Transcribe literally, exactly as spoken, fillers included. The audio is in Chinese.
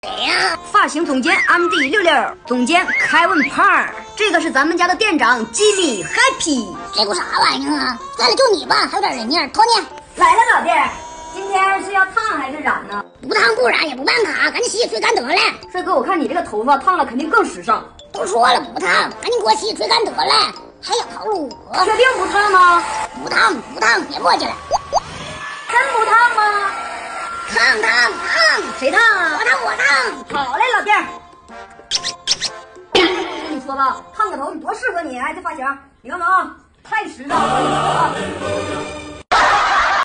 谁呀？ 发型总监 M D 六六，总监 Kevin Park， 这个是咱们家的店长 Jimmy Happy。 这股啥玩意儿啊？算了，就你吧，还有点人样。托尼， 来了，老弟儿，今天是要烫还是染呢？ 不烫不染也不办卡，赶紧洗洗吹干得了。 帅哥，我看你这个头发烫了肯定更时尚。 都说了不烫，赶紧给我洗洗吹干得了。还想套路我？ 确定不烫吗？ 不烫不烫，别磨叽了。 真不烫吗？ 烫烫烫， 谁烫啊？ 我烫我烫。 好嘞，老弟儿。跟你说吧，烫个头你多适合你，哎，这发型，你看看啊，太时尚了。